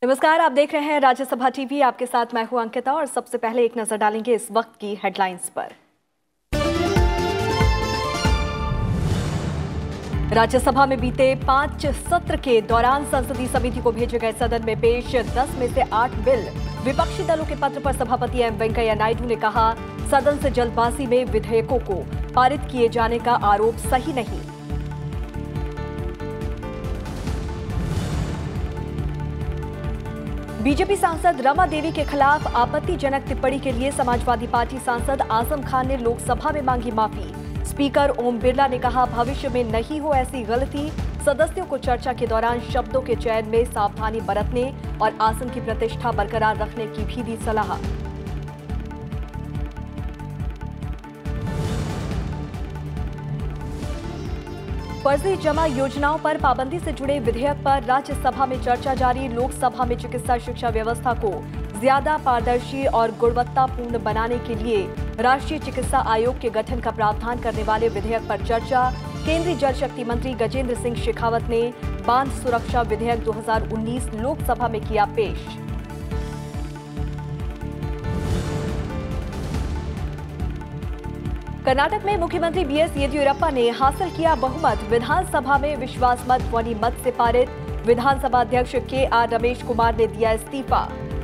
नमस्कार, आप देख रहे हैं राज्यसभा टीवी। आपके साथ मैं हूं अंकिता और सबसे पहले एक नजर डालेंगे इस वक्त की हेडलाइंस पर। राज्यसभा में बीते 5 सत्र के दौरान संसदीय समिति को भेजे गए सदन में पेश 10 में से 8 बिल। विपक्षी दलों के पत्र पर सभापति एम वेंकैया नायडू ने कहा, सदन से जल्दबाजी में विधेयकों को पारित किए जाने का आरोप सही नहीं। बीजेपी सांसद रमा देवी के खिलाफ आपत्तिजनक टिप्पणी के लिए समाजवादी पार्टी सांसद आजम खान ने लोकसभा में मांगी माफी। स्पीकर ओम बिरला ने कहा, भविष्य में नहीं हो ऐसी गलती। सदस्यों को चर्चा के दौरान शब्दों के चयन में सावधानी बरतने और आसन की प्रतिष्ठा बरकरार रखने की भी दी सलाह। फर्जी जमा योजनाओं पर पाबंदी से जुड़े विधेयक पर राज्यसभा में चर्चा जारी। लोकसभा में चिकित्सा शिक्षा व्यवस्था को ज्यादा पारदर्शी और गुणवत्तापूर्ण बनाने के लिए राष्ट्रीय चिकित्सा आयोग के गठन का प्रावधान करने वाले विधेयक पर चर्चा। केंद्रीय जल शक्ति मंत्री गजेंद्र सिंह शेखावत ने बांध सुरक्षा विधेयक 2019 लोकसभा में किया पेश। कर्नाटक में मुख्यमंत्री बीएस येदियुरप्पा ने हासिल किया बहुमत। विधानसभा में विश्वास मत ध्वनि मत से पारित। विधानसभा अध्यक्ष के.आर. रमेश कुमार ने दिया इस्तीफा।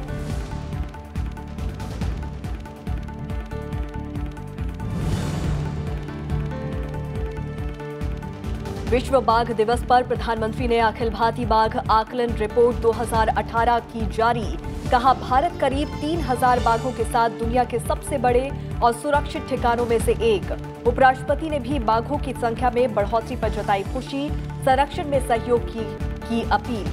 विश्व बाघ दिवस पर प्रधानमंत्री ने अखिल भारतीय बाघ आकलन रिपोर्ट 2018 की जारी। कहा, भारत करीब 3000 बाघों के साथ दुनिया के सबसे बड़े और सुरक्षित ठिकानों में से एक। उपराष्ट्रपति ने भी बाघों की संख्या में बढ़ोतरी पर जताई खुशी। संरक्षण में सहयोग की अपील।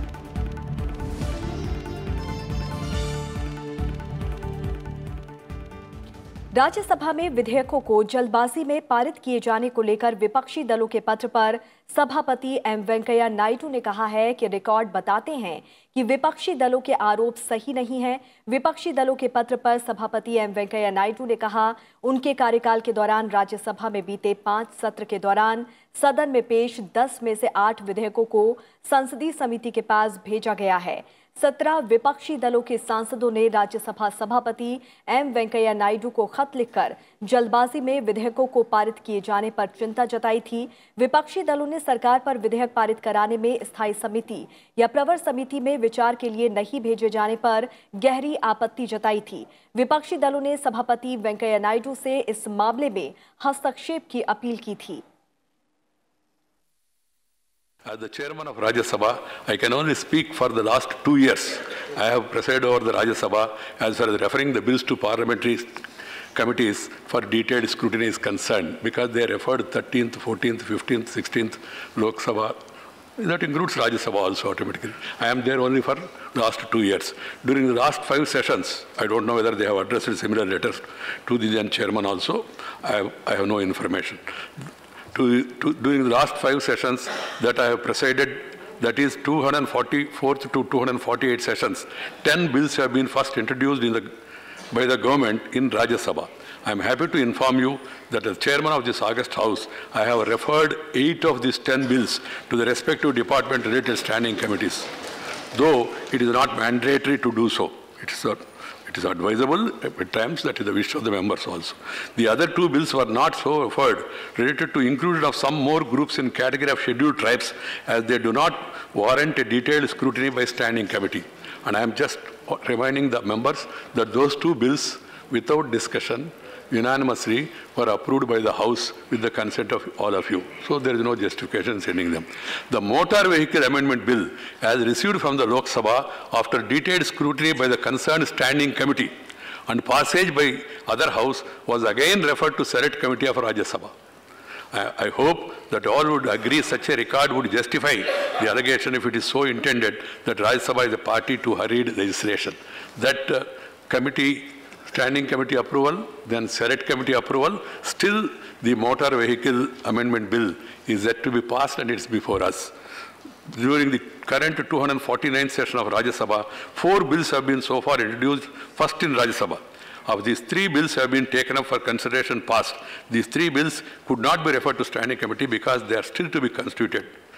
राज्यसभा में विधेयकों को जल्दबाजी में पारित किए जाने को लेकर विपक्षी दलों के पत्र पर सभापति एम वेंकैया नायडू ने कहा है कि रिकॉर्ड बताते हैं कि विपक्षी दलों के आरोप सही नहीं हैं। विपक्षी दलों के पत्र पर सभापति एम वेंकैया नायडू ने कहा, उनके कार्यकाल के दौरान राज्यसभा में बीते 5 सत्र के दौरान सदन में पेश 10 में से 8 विधेयकों को संसदीय समिति के पास भेजा गया है। 17 विपक्षी दलों के सांसदों ने राज्यसभा सभापति एम वेंकैया नायडू को खत लिखकर जल्दबाजी में विधेयकों को पारित किए जाने पर चिंता जताई थी। विपक्षी दलों ने सरकार पर विधेयक पारित कराने में स्थायी समिति या प्रवर समिति में विचार के लिए नहीं भेजे जाने पर गहरी आपत्ति जताई थी। विपक्षी दलों ने सभापति वेंकैया नायडू से इस मामले में हस्तक्षेप की अपील की थी। As the chairman of Rajya Sabha, I can only speak for the last 2 years. I have presided over the Rajya Sabha as far as referring the bills to parliamentary committees for detailed scrutiny is concerned, because they referred 13th, 14th, 15th, 16th Lok Sabha. That includes Rajya Sabha also automatically. I am there only for the last 2 years. During the last 5 sessions, I don't know whether they have addressed similar letters to the then chairman also. I have no information. During the last 5 sessions that I have presided, that is 244th to 248 sessions, 10 bills have been first introduced by the government in Rajya Sabha. I am happy to inform you that as chairman of this August House, I have referred 8 of these 10 bills to the respective department-related standing committees, though it is not mandatory to do so. It is advisable at times, that is the wish of the members also. The other 2 bills were not so referred, related to inclusion of some more groups in category of scheduled tribes, as they do not warrant a detailed scrutiny by standing committee. And I am just reminding the members that those 2 bills, without discussion, unanimously were approved by the House with the consent of all of you. So there is no justification in sending them. The Motor Vehicle Amendment Bill, as received from the Lok Sabha after detailed scrutiny by the concerned standing committee and passage by other House, was again referred to Select Committee of Rajya Sabha. I hope that all would agree such a record would justify the allegation, if it is so intended, that Rajya Sabha is a party to hurried legislation. That Standing Committee approval, then Select Committee approval, still the Motor Vehicle Amendment Bill is yet to be passed, and it's before us. During the current 249th session of Rajya Sabha, 4 bills have been so far introduced, first in Rajya Sabha. Of these, 3 bills have been taken up for consideration passed. These 3 bills could not be referred to Standing Committee because they are still to be constituted.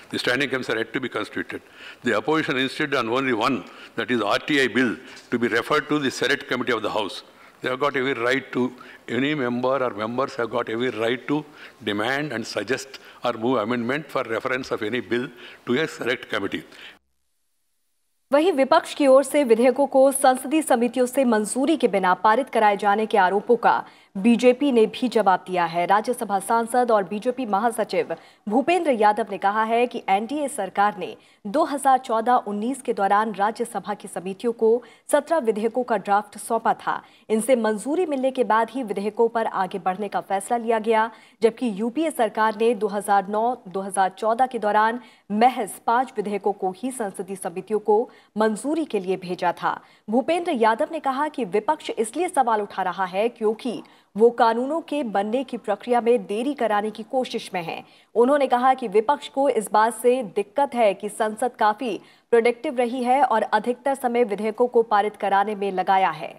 The standing committees are yet to be constituted. The opposition insisted on only one, that is RTI bill, to be referred to the Senate Committee of the House. They have got every right to, any member or members have got every right to demand and suggest or move amendment for reference of any bill to a select committee. वहीं विपक्ष की ओर से विधेयकों को संसदीय समितियों से मंजूरी के बिना पारित कराए जाने के आरोपों का बीजेपी ने भी जवाब दिया है। राज्यसभा सांसद और बीजेपी महासचिव भूपेंद्र यादव ने कहा है कि एनडीए सरकार ने 2014-19 के दौरान राज्यसभा की समितियों को 17 विधेयकों का ड्राफ्ट सौंपा था। इनसे मंजूरी मिलने के बाद ही विधेयकों पर आगे बढ़ने का फैसला लिया गया, जबकि यूपीए सरकार ने 2009-2014 के दौरान महज 5 विधेयकों को ही संसदीय समितियों को मंजूरी के लिए भेजा था। भूपेंद्र यादव ने कहा कि विपक्ष इसलिए सवाल उठा रहा है क्योंकि वो कानूनों के बनने की प्रक्रिया में देरी कराने की कोशिश में है। उन्होंने कहा कि विपक्ष को इस बात से दिक्कत है कि संसद काफी प्रोडक्टिव रही है और अधिकतर समय विधेयकों को पारित कराने में लगाया है।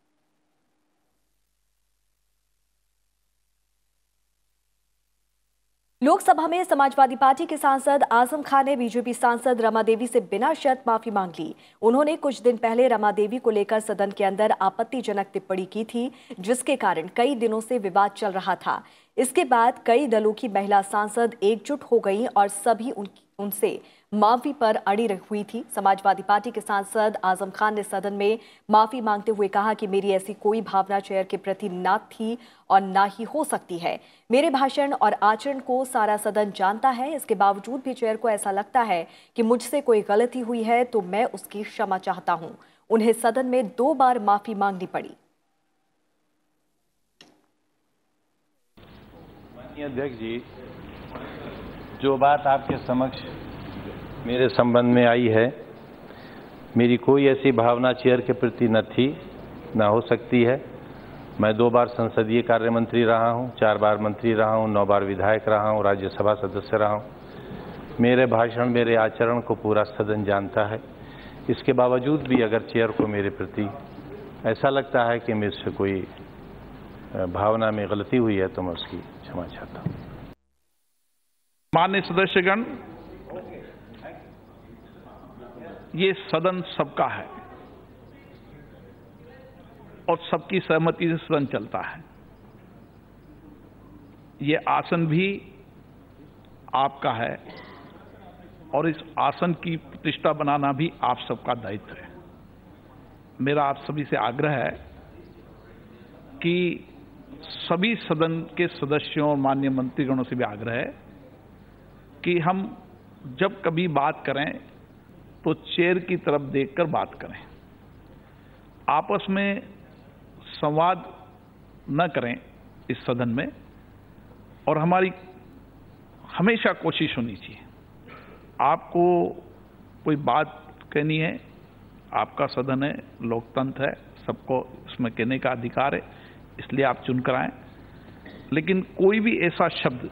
लोकसभा में समाजवादी पार्टी के सांसद आजम खान ने बीजेपी सांसद रमा देवी से बिना शर्त माफी मांग ली। उन्होंने कुछ दिन पहले रमा देवी को लेकर सदन के अंदर आपत्तिजनक टिप्पणी की थी, जिसके कारण कई दिनों से विवाद चल रहा था। इसके बाद कई दलों की महिला सांसद एकजुट हो गईं और सभी उनसे माफी पर अड़ी हुई थी। समाजवादी पार्टी के सांसद आजम खान ने सदन में माफी मांगते हुए कहा कि मेरी ऐसी कोई भावना चेयर के प्रति ना थी और ना ही हो सकती है। मेरे भाषण और आचरण को सारा सदन जानता है। इसके बावजूद भी चेयर को ऐसा लगता है कि मुझसे कोई गलती हुई है तो मैं उसकी क्षमा चाहता हूं। उन्हें सदन में 2 बार माफी मांगनी पड़ी। माननीय अध्यक्ष जी, जो बात आपके समक्ष मेरे संबंध में आई है, मेरी कोई ऐसी भावना चेयर के प्रति न थी, न हो सकती है। मैं 2 बार संसदीय कार्य मंत्री रहा हूं, 4 बार मंत्री रहा हूं, 9 बार विधायक रहा हूं, राज्यसभा सदस्य रहा हूं। मेरे भाषण, मेरे आचरण को पूरा सदन जानता है। इसके बावजूद भी अगर चेयर को मेरे प्रति ऐसा लगता है कि मुझसे कोई भावना में गलती हुई है तो मैं उसकी क्षमा चाहता हूं। माननीय सदस्यगण, ये सदन सबका है और सबकी सहमति से सदन चलता है। ये आसन भी आपका है और इस आसन की प्रतिष्ठा बनाना भी आप सबका दायित्व है। मेरा आप सभी से आग्रह है कि सभी सदन के सदस्यों और माननीय मंत्रीगणों से भी आग्रह है कि हम जब कभी बात करें तो चेयर की तरफ देखकर बात करें, आपस में संवाद न करें इस सदन में। और हमारी हमेशा कोशिश होनी चाहिए, आपको कोई बात कहनी है, आपका सदन है, लोकतंत्र है, सबको इसमें कहने का अधिकार है, इसलिए आप चुनकर आए। लेकिन कोई भी ऐसा शब्द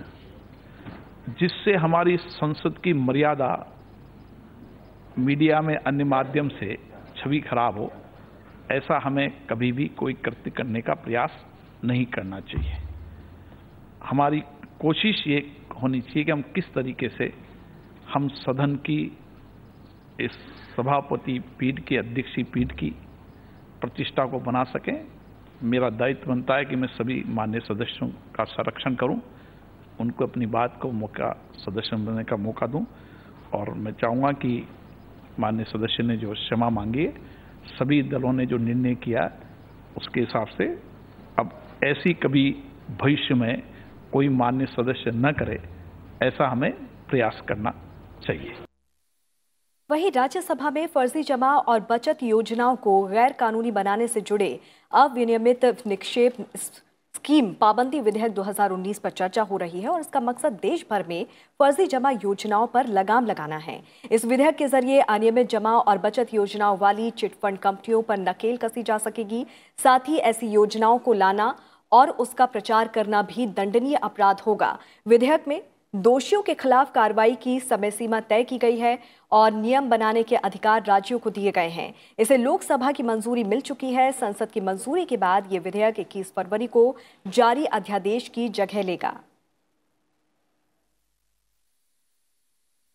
जिससे हमारी संसद की मर्यादा मीडिया में अन्य माध्यम से छवि खराब हो, ऐसा हमें कभी भी कोई कृत्य करने का प्रयास नहीं करना चाहिए। हमारी कोशिश ये होनी चाहिए कि हम किस तरीके से हम सदन की इस सभापति पीठ की, अध्यक्षीय पीठ की प्रतिष्ठा को बना सकें। मेरा दायित्व बनता है कि मैं सभी माननीय सदस्यों का संरक्षण करूं, उनको अपनी बात को मौका, सदस्य बनने का मौका दूं। और मैं चाहूँगा कि माननीय सदस्य ने जो क्षमा मांगी है, सभी दलों ने जो निर्णय किया उसके हिसाब से अब ऐसी कभी भविष्य में कोई माननीय सदस्य न करे, ऐसा हमें प्रयास करना चाहिए। वहीं राज्यसभा में फर्जी जमा और बचत योजनाओं को गैर कानूनी बनाने से जुड़े अविनियमित निक्षेप स्कीम पाबंदी विधेयक 2019 पर चर्चा हो रही है और इसका मकसद देश भर में फर्जी जमा योजनाओं पर लगाम लगाना है। इस विधेयक के जरिए अनियमित जमा और बचत योजनाओं वाली चिटफंड कंपनियों पर नकेल कसी जा सकेगी। साथ ही ऐसी योजनाओं को लाना और उसका प्रचार करना भी दंडनीय अपराध होगा। विधेयक में दोषियों के खिलाफ कार्रवाई की समय सीमा तय की गई है और नियम बनाने के अधिकार राज्यों को दिए गए हैं। इसे लोकसभा की मंजूरी मिल चुकी है। संसद की मंजूरी के बाद ये विधेयक 21 फरवरी को जारी अध्यादेश की जगह लेगा।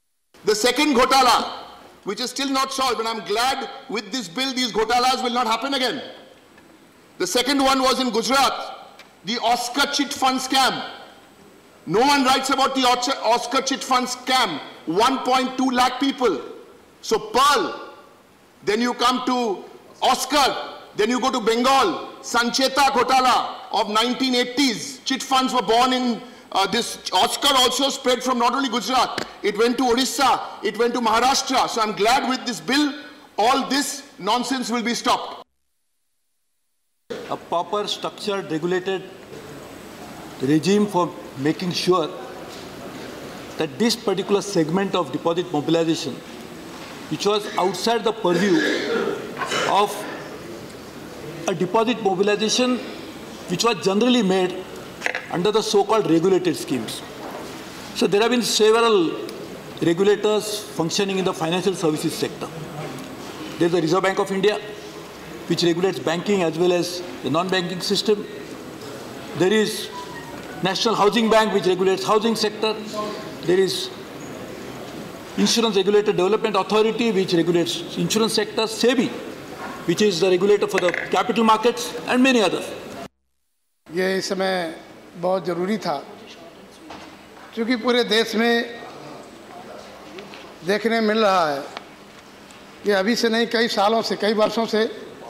The second ghotala, which is still not solved, and I'm glad with this bill these ghotalas will not happen again. The second one was in Gujarat, the Oscar chit fund scam. No one writes about the Oscar chit fund scam. 1.2 lakh people. So Pearl, then you come to Oscar, then you go to Bengal, Sancheta Ghotala of 1980s. Chit funds were born in this. Oscar also spread from not only Gujarat, it went to Orissa, it went to Maharashtra. So I'm glad with this bill, all this nonsense will be stopped. A proper structured, regulated regime for making sure that this particular segment of deposit mobilization, which was outside the purview of a deposit mobilization which was generally made under the so-called regulated schemes. So there have been several regulators functioning in the financial services sector. There is the Reserve Bank of India, which regulates banking as well as the non-banking system. There is National Housing Bank, which regulates housing sector. There is Insurance Regulator Development Authority, which regulates insurance sector. SEBI, which is the regulator for the capital markets, and many others. ये इस समय बहुत ज़रूरी था, क्योंकि पूरे देश में देखने मिल रहा है कि अभी से नहीं, कई सालों से, कई वर्षों से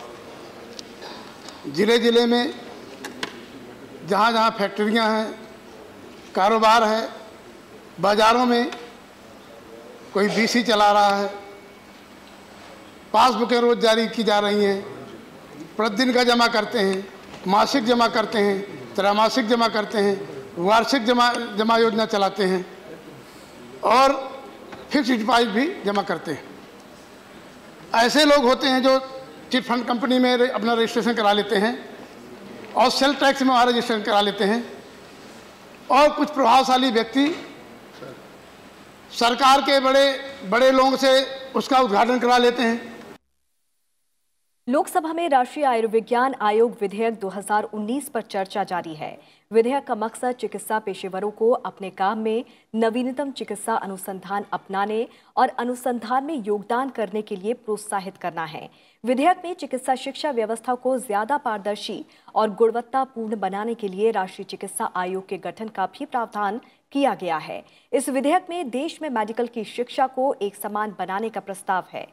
ज़िले ज़िले में जहाँ जहाँ फैक्ट्रियाँ हैं, कारोबार है, बाज़ारों में कोई बीसी चला रहा है, पासबुकें रोज़ जारी की जा रही हैं, प्रतिदिन का जमा करते हैं, मासिक जमा करते हैं, त्रैमासिक जमा करते हैं, वार्षिक जमा योजना चलाते हैं और फिक्स्ड डिपॉजिट भी जमा करते हैं। ऐसे लोग होते हैं जो चिट फंड कंपनी में अपना रजिस्ट्रेशन करा लेते हैं और सेल टैक्स में वहाँ रजिस्ट्रेशन करा लेते हैं, और कुछ प्रभावशाली व्यक्ति सरकार के बड़े लोगों से उसका उद्घाटन करा लेते हैं। लोकसभा में राष्ट्रीय आयुर्विज्ञान आयोग विधेयक 2019 पर चर्चा जारी है। विधेयक का मकसद चिकित्सा पेशेवरों को अपने काम में नवीनतम चिकित्सा अनुसंधान अपनाने और अनुसंधान में योगदान करने के लिए प्रोत्साहित करना है। विधेयक में चिकित्सा शिक्षा व्यवस्था को ज्यादा पारदर्शी और गुणवत्तापूर्ण बनाने के लिए राष्ट्रीय चिकित्सा आयोग के गठन का भी प्रावधान किया गया है। इस विधेयक में देश में मेडिकल की शिक्षा को एक समान बनाने का प्रस्ताव है।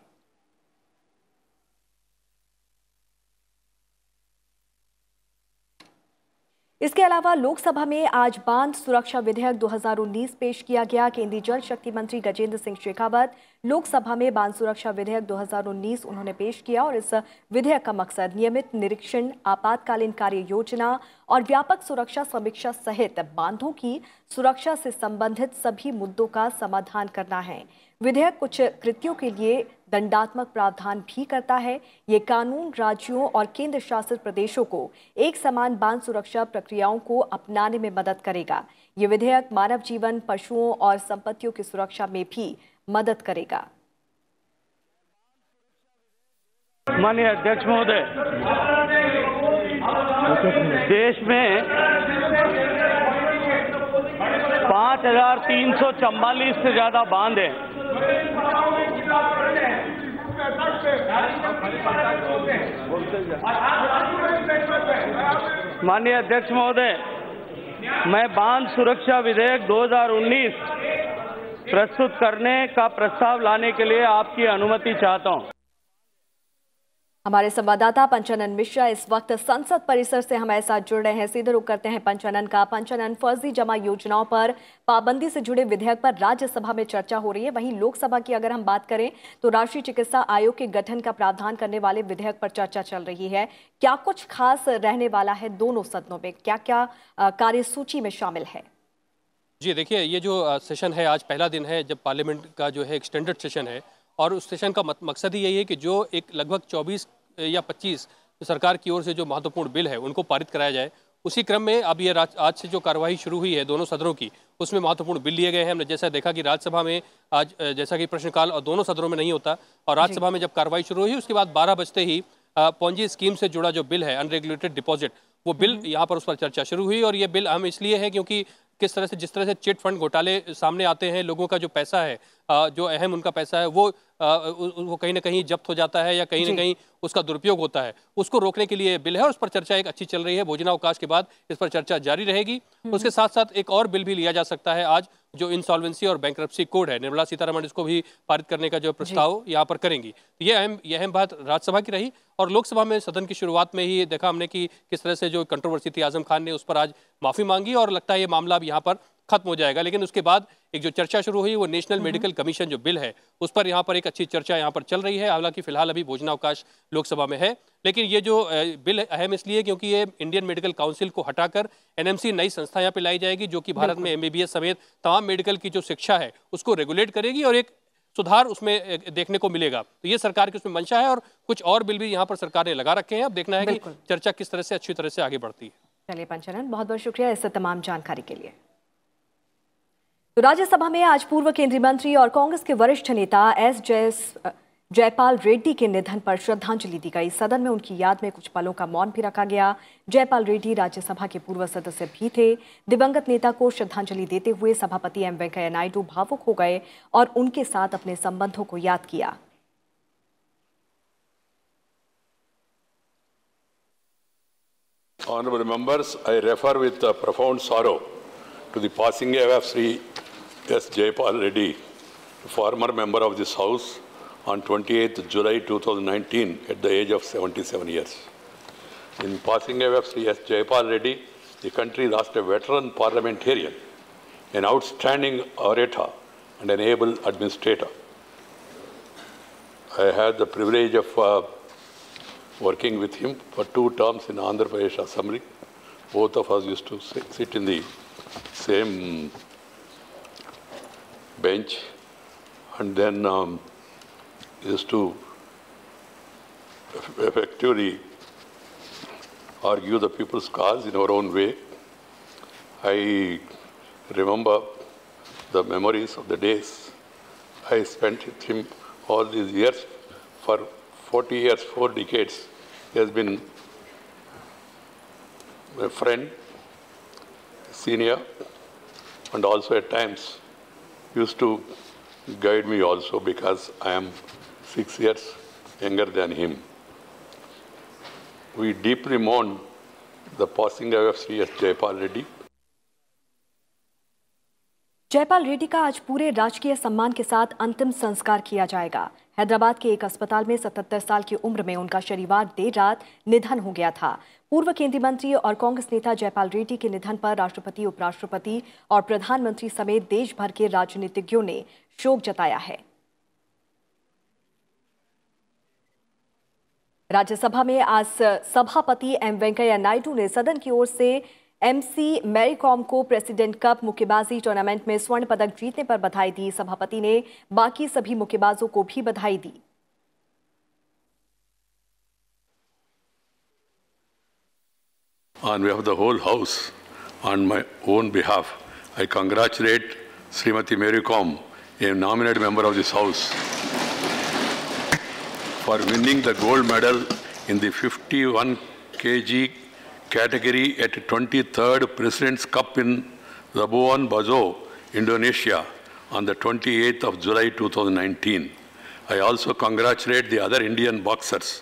इसके अलावा लोकसभा में आज बांध सुरक्षा विधेयक 2019 पेश किया गया। केंद्रीय जल शक्ति मंत्री गजेंद्र सिंह शेखावत लोकसभा में बांध सुरक्षा विधेयक 2019 उन्होंने पेश किया और इस विधेयक का मकसद नियमित निरीक्षण, आपातकालीन कार्य योजना और व्यापक सुरक्षा समीक्षा सहित बांधों की सुरक्षा से संबंधित सभी मुद्दों का समाधान करना है। विधेयक कुछ कृत्यों के लिए दंडात्मक प्रावधान भी करता है। ये कानून राज्यों और केंद्र शासित प्रदेशों को एक समान बांध सुरक्षा प्रक्रियाओं को अपनाने में मदद करेगा। ये विधेयक मानव जीवन, पशुओं और संपत्तियों की सुरक्षा में भी मदद करेगा। माननीय अध्यक्ष महोदय, देश में 5344 से ज्यादा बांध हैं। माननीय अध्यक्ष महोदय, मैं बांध सुरक्षा विधेयक 2019 प्रस्तुत करने का प्रस्ताव लाने के लिए आपकी अनुमति चाहता हूं। हमारे संवाददाता पंचानन मिश्रा इस वक्त संसद परिसर से हमारे साथ जुड़ रहे हैं। सीधे रुख करते हैं पंचानन का। पंचानन, फर्जी जमा योजनाओं पर पाबंदी से जुड़े विधेयक पर राज्यसभा में चर्चा हो रही है। वहीं लोकसभा की अगर हम बात करें तो राष्ट्रीय चिकित्सा आयोग के गठन का प्रावधान करने वाले विधेयक पर चर्चा चल रही है। क्या कुछ खास रहने वाला है दोनों सदनों में? क्या क्या कार्यसूची में शामिल है? जी देखिए, ये जो सेशन है, आज पहला दिन है जब पार्लियामेंट का जो है एक्सटेंडेड सेशन है, और उस सेशन का मकसद ही यही है कि जो एक लगभग 24 या 25 सरकार की ओर से जो महत्वपूर्ण बिल है उनको पारित कराया जाए। उसी क्रम में अब ये आज से जो कार्यवाही शुरू हुई है दोनों सदनों की, उसमें महत्वपूर्ण बिल लिए गए हैं। हमने जैसा देखा कि राज्यसभा में आज जैसा कि प्रश्नकाल और दोनों सदनों में नहीं होता, और राज्यसभा में जब कार्रवाई शुरू हुई उसके बाद 12 बजते ही पॉन्जी स्कीम से जुड़ा जो बिल है, अनरेगुलेटेड डिपॉजिट, वो बिल यहाँ पर उस पर चर्चा शुरू हुई। और ये बिल अहम इसलिए है क्योंकि जिस तरह से चिट फंड घोटाले सामने आते हैं, लोगों का जो पैसा है जो अहम उनका पैसा है वो कहीं ना कहीं जब्त हो जाता है या कहीं ना कहीं उसका दुरुपयोग होता है, उसको रोकने के लिए बिल है और उस पर चर्चा एक अच्छी चल रही है। भोजनावकाश के बाद इस पर चर्चा जारी रहेगी। उसके साथ साथ एक और बिल भी लिया जा सकता है आज, जो इंसॉल्वेंसी और बैंक्रप्सी कोड है। निर्मला सीतारमण इसको भी पारित करने का जो प्रस्ताव यहाँ पर करेंगी। तो ये अहम बात राज्यसभा की रही। और लोकसभा में सदन की शुरुआत में ही देखा हमने कि किस तरह से जो कंट्रोवर्सी थी, आजम खान ने उस पर आज माफी मांगी और लगता है ये मामला अब यहाँ पर खत्म हो जाएगा। लेकिन उसके बाद एक जो चर्चा शुरू हुई वो नेशनल मेडिकल कमीशन जो बिल है उस पर यहाँ पर एक अच्छी चर्चा यहाँ पर चल रही है। हालांकि फिलहाल अभी भोजनावकाश लोकसभा में है, लेकिन ये जो बिल अहम इसलिए क्योंकि ये इंडियन मेडिकल काउंसिल को हटाकर एनएमसी नई संस्था यहाँ पे लाई जाएगी, जो कि भारत में एमबीबीएस समेत तमाम मेडिकल की जो शिक्षा है उसको रेगुलेट करेगी और एक सुधार उसमें देखने को मिलेगा। तो ये सरकार की उसमें मंशा है और कुछ और बिल भी यहाँ पर सरकार ने लगा रखे हैं। अब देखना है कि चर्चा किस तरह से अच्छी तरह से आगे बढ़ती है। चलिए पंचानन, बहुत बहुत शुक्रिया इस तमाम जानकारी के लिए। तो राज्यसभा में आज पूर्व केंद्रीय मंत्री और कांग्रेस के वरिष्ठ नेता जयपाल रेड्डी के निधन पर श्रद्धांजलि दी गई। सदन में उनकी याद में कुछ पलों का मौन भी रखा गया। जयपाल रेड्डी राज्यसभा के पूर्व सदस्य भी थे। दिवंगत नेता को श्रद्धांजलि देते हुए सभापति एम वेंकैया नायडू भावुक हो गए और उनके साथ अपने संबंधों को याद किया। Honorable members, I refer with profound sorrow to the passing away of Sri S. Jayapal Reddy, former member of this House, on 28th July 2019 at the age of 77 years. In passing away of Sri S. Jayapal Reddy, the country lost a veteran parliamentarian, an outstanding orator and an able administrator. I had the privilege of working with him for 2 terms in Andhra Pradesh Assembly. Both of us used to sit in the same bench and then used to effectively argue the people's cause in our own way. I remember the memories of the days I spent with him all these years. For 40 years, 4 decades, he has been a friend, senior, and also at times used to guide me also because I am 6 years younger than him. We deeply mourn the passing away of Sri S. Jayapal Reddy. Jaipal Reddy का आज पूरे राजकीय सम्मान के साथ अंतिम संस्कार किया जाएगा। हैदराबाद के एक अस्पताल में 77 साल की उम्र में उनका शनिवार देर रात निधन हो गया था। पूर्व केंद्रीय मंत्री और कांग्रेस नेता जयपाल रेड्डी के निधन पर राष्ट्रपति, उपराष्ट्रपति और प्रधानमंत्री समेत देश भर के राजनीतिज्ञों ने शोक जताया है। राज्यसभा में आज सभापति एम वेंकैया नायडू ने सदन की ओर से एमसी मैरी कॉम को प्रेसिडेंट कप मुक्केबाजी टूर्नामेंट में स्वर्ण पदक जीतने पर बधाई दी। सभापति ने बाकी सभी मुक्केबाजों को भी बधाई दी। On behalf of the whole House, on my own behalf, I congratulate Srimati Mary Kom, a nominated member of this House, for winning the gold medal in the 51 kg category at 23rd President's Cup in Labuan Bajo, Indonesia on the 28th of July 2019. I also congratulate the other Indian boxers.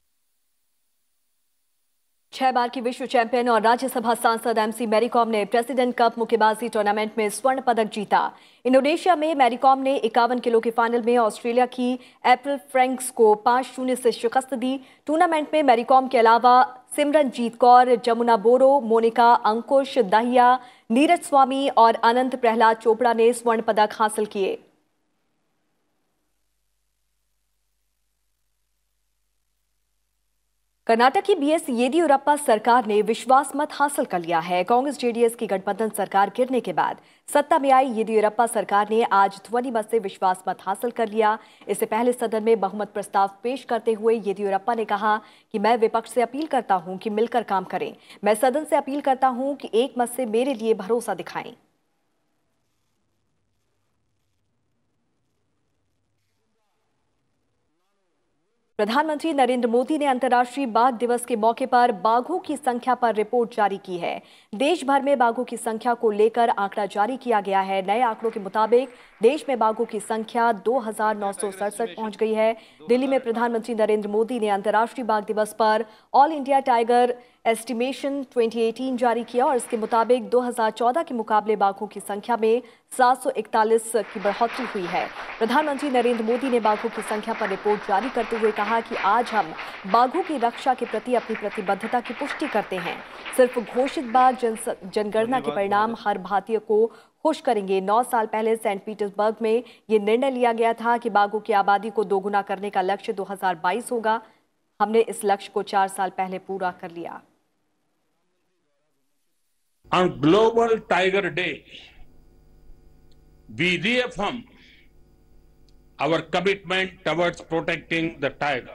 6 बार की विश्व champion और राज्यसभा सांसद एमसी मैरी कॉम ने president cup मुक्केबाजी tournament में स्वर्ण पदक जीता। इंडोनेशिया में मैरी कॉम ने 51 किलो के फाइनल में ऑस्ट्रेलिया की एप्रिल फ्रैंक्स को 5-0 से शिकस्त दी। टूर्नामेंट में मैरी कॉम के अलावा सिमरनजीत कौर, जमुना बोरो, मोनिका, अंकुश दाहिया, नीरज स्वामी और अनंत प्रहलाद चोपड़ा ने स्वर्ण पदक हासिल किए। कर्नाटक की बीएस येदियुरप्पा सरकार ने विश्वास मत हासिल कर लिया है। कांग्रेस जेडीएस की गठबंधन सरकार गिरने के बाद सत्ता में आई येदियुरप्पा सरकार ने आज ध्वनि मत से विश्वास मत हासिल कर लिया। इससे पहले सदन में बहुमत प्रस्ताव पेश करते हुए येदियुरप्पा ने कहा कि मैं विपक्ष से अपील करता हूं कि मिलकर काम करें। मैं सदन से अपील करता हूं कि एक मत से मेरे लिए भरोसा दिखाएं। प्रधानमंत्री नरेंद्र मोदी ने अंतर्राष्ट्रीय बाघ दिवस के मौके पर बाघों की संख्या पर रिपोर्ट जारी की है। देश भर में बाघों की संख्या को लेकर आंकड़ा जारी किया गया है। नए आंकड़ों के मुताबिक देश में बाघों की संख्या 2,967 पहुंच गई है। दिल्ली में प्रधानमंत्री नरेंद्र मोदी ने अंतर्राष्ट्रीय बाघ दिवस पर ऑल इंडिया टाइगर एस्टिमेशन 2018 जारी किया और इसके मुताबिक 2014 के मुकाबले बाघों की संख्या में 741 की बढ़ोतरी हुई है। प्रधानमंत्री नरेंद्र मोदी ने बाघों की संख्या पर रिपोर्ट जारी करते हुए कहा कि आज हम बाघों की रक्षा के प्रति अपनी प्रतिबद्धता की पुष्टि करते हैं। सिर्फ घोषित बाघ जनगणना के परिणाम हर भारतीय को खुश करेंगे। 9 साल पहले सेंट पीटर्सबर्ग में ये निर्णय लिया गया था कि बाघों की आबादी को दोगुना करने का लक्ष्य 2022 होगा। हमने इस लक्ष्य को 4 साल पहले पूरा कर लिया। On Global Tiger Day, we reaffirm our commitment towards protecting the tiger.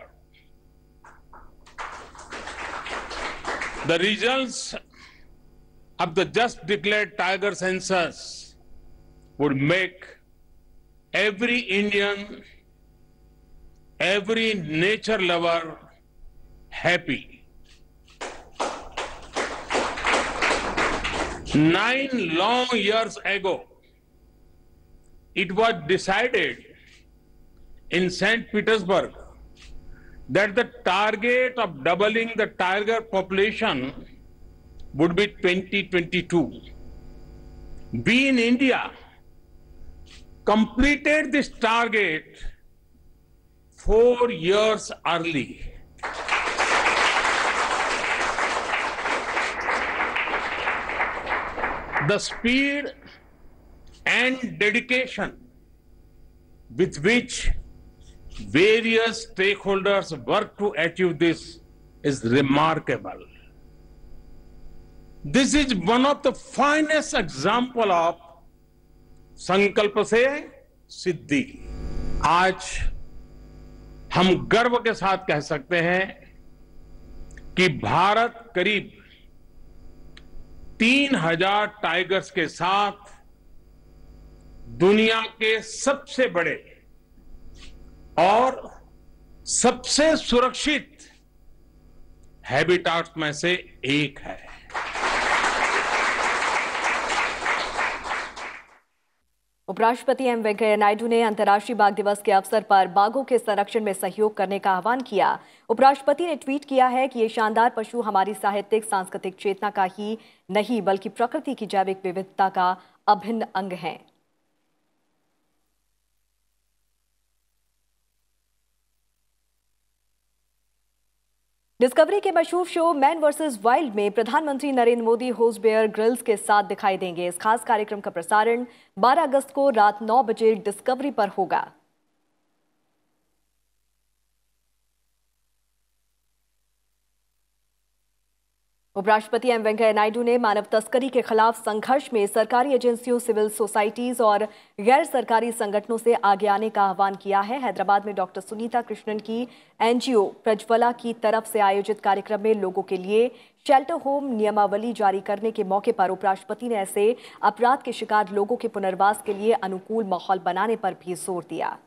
The results of the just declared tiger census would make every Indian, every nature lover happy. 9 long years ago, it was decided in St. Petersburg that the target of doubling the tiger population would be 2022. We in India completed this target 4 years early. The speed and dedication with which various stakeholders work to achieve this is remarkable. This is one of the finest example of संकल्प से सिद्धि। आज हम गर्व के साथ कह सकते हैं कि भारत करीब 3000 टाइगर्स के साथ दुनिया के सबसे बड़े और सबसे सुरक्षित हैबिटाट्स में से एक है। उपराष्ट्रपति एम वेंकैया नायडू ने अंतर्राष्ट्रीय बाघ दिवस के अवसर पर बाघों के संरक्षण में सहयोग करने का आह्वान किया। उपराष्ट्रपति ने ट्वीट किया है कि ये शानदार पशु हमारी साहित्यिक सांस्कृतिक चेतना का ही नहीं बल्कि प्रकृति की जैविक विविधता का अभिन्न अंग है। डिस्कवरी के मशहूर शो मैन वर्सेस वाइल्ड में प्रधानमंत्री Narendra Modi host Bear Grylls के साथ दिखाई देंगे। इस खास कार्यक्रम का प्रसारण 12 अगस्त को रात 9 बजे डिस्कवरी पर होगा। उपराष्ट्रपति एम वेंकैया नायडू ने मानव तस्करी के खिलाफ संघर्ष में सरकारी एजेंसियों, सिविल सोसाइटीज और गैर सरकारी संगठनों से आगे आने का आह्वान किया है। हैदराबाद में डॉक्टर सुनीता कृष्णन की एनजीओ प्रज्वला की तरफ से आयोजित कार्यक्रम में लोगों के लिए शेल्टर होम नियमावली जारी करने के मौके पर उपराष्ट्रपति ने ऐसे अपराध के शिकार लोगों के पुनर्वास के लिए अनुकूल माहौल बनाने पर भी जोर दिया।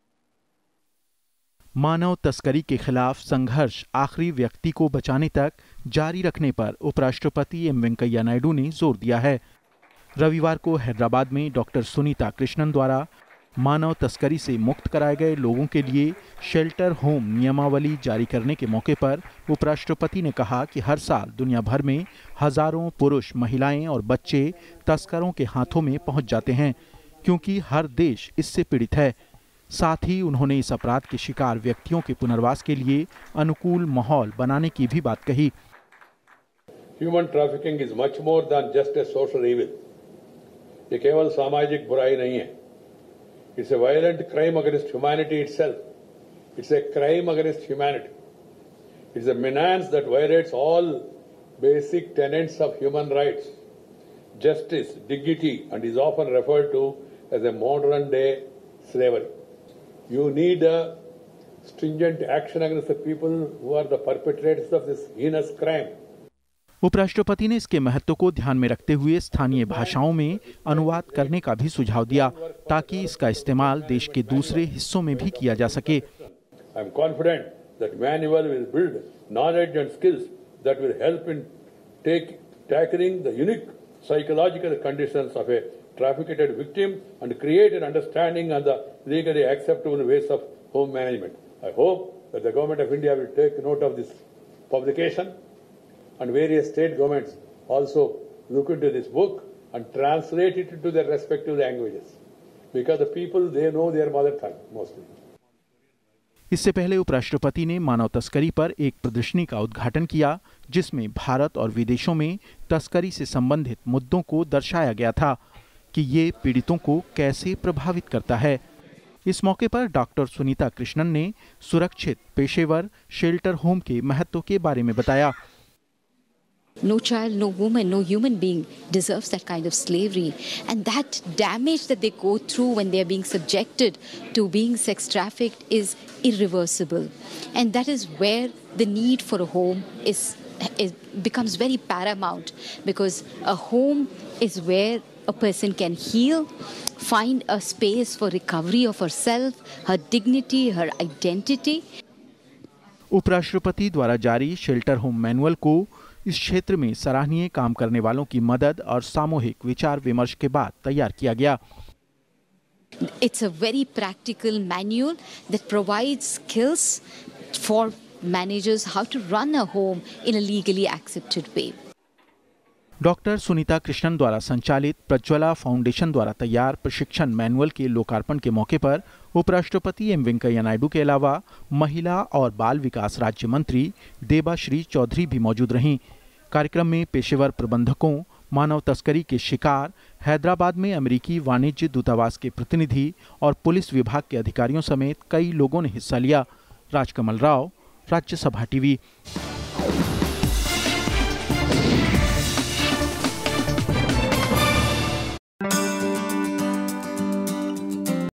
मानव तस्करी के खिलाफ संघर्ष आखिरी व्यक्ति को बचाने तक जारी रखने पर उपराष्ट्रपति एम वेंकैया नायडू ने जोर दिया है। रविवार को हैदराबाद में डॉक्टर सुनीता कृष्णन द्वारा मानव तस्करी से मुक्त कराए गए लोगों के लिए शेल्टर होम नियमावली जारी करने के मौके पर उपराष्ट्रपति ने कहा कि हर साल दुनिया भर में हजारों पुरुष, महिलाएं और बच्चे तस्करों के हाथों में पहुंच जाते हैं, क्योंकि हर देश इससे पीड़ित है। साथ ही उन्होंने इस अपराध के शिकार व्यक्तियों के पुनर्वास के लिए अनुकूल माहौल बनाने की भी बात कही। Human trafficking is much more than just a social evil. ये केवल सामाजिक बुराई नहीं है। It's a violent crime against humanity itself. It's a crime against humanity. It's a menace that violates all basic tenets of human rights, justice, dignity, and is often referred to as a modern day slavery. You need a stringent action against the people who are the perpetrators of this heinous crime. उपराष्ट्रपति ने इसके महत्व को ध्यान में रखते हुए स्थानीय भाषाओं में अनुवाद करने का भी सुझाव दिया, ताकि इसका इस्तेमाल देश के दूसरे हिस्सों में भी किया जा सके। I am confident That manual will build knowledge and skills that will help in tackling the unique psychological conditions of a trafficked victim and create an understanding of the legally acceptable ways of home management. I hope that the Government of India will take note of this publication and various state governments also look into this book and translate it into their respective languages, because the people, they know their mother tongue mostly. इससे पहले उपराष्ट्रपति ने मानव तस्करी पर एक प्रदर्शनी का उद्घाटन किया, जिसमें भारत और विदेशों में तस्करी से संबंधित मुद्दों को दर्शाया गया था कि ये पीड़ितों को कैसे प्रभावित करता है। इस मौके पर डॉक्टर सुनीता कृष्णन ने सुरक्षित पेशेवर शेल्टर होम के महत्व के बारे में बताया। No child, no woman, no human being deserves that kind of slavery. And that damage that they go through when they are being subjected to being sex trafficked is irreversible. And that is where the need for a home becomes very paramount, because a home is where a person can heal, find a space for recovery of herself, her dignity, her identity. उपराष्ट्रपति द्वारा जारी shelter home manual को इस क्षेत्र में सराहनीय काम करने वालों की मदद और सामूहिक विचार विमर्श के बाद तैयार किया गया। It's a very practical manual that provides skills for managers how to run a home in a legally accepted way. Doctor Sunita Krishnan द्वारा संचालित प्रज्वला फाउंडेशन द्वारा तैयार प्रशिक्षण मैनुअल के लोकार्पण के मौके पर उपराष्ट्रपति एम वेंकैया नायडू के अलावा महिला और बाल विकास राज्य मंत्री देबाश्री चौधरी भी मौजूद रहीं। कार्यक्रम में पेशेवर प्रबंधकों, मानव तस्करी के शिकार, हैदराबाद में अमेरिकी वाणिज्य दूतावास के प्रतिनिधि और पुलिस विभाग के अधिकारियों समेत कई लोगों ने हिस्सा लिया। राजकमल राव, राज्यसभा टीवी।